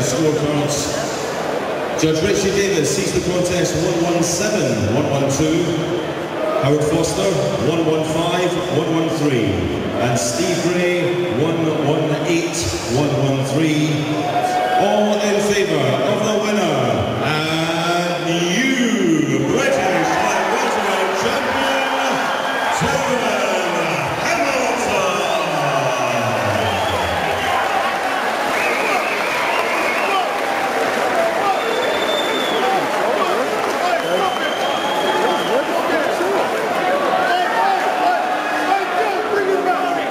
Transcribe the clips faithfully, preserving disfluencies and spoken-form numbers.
scorecards. Judge Richie Davis sees the contest one one seven, one one two. Howard Foster, one one five, one one three. And Steve Gray, one one eight, one one three. All in favour of the winner and new British Light-welterweight champion, Darren Hamilton.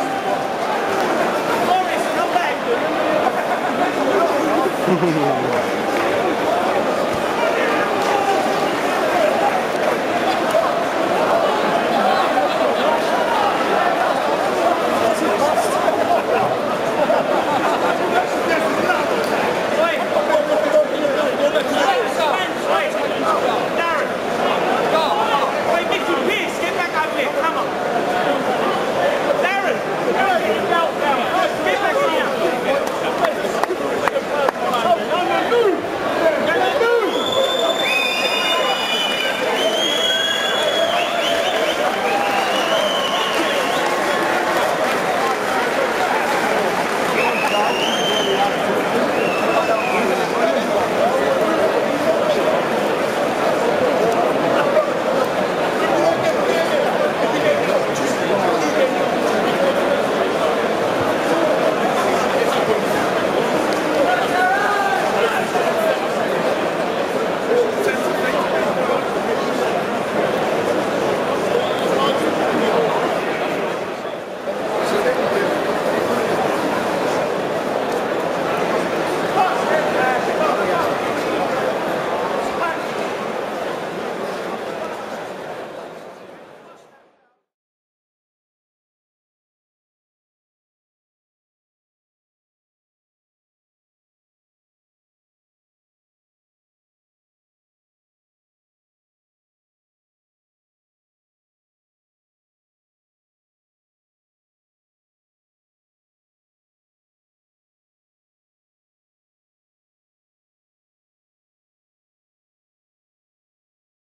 Come back.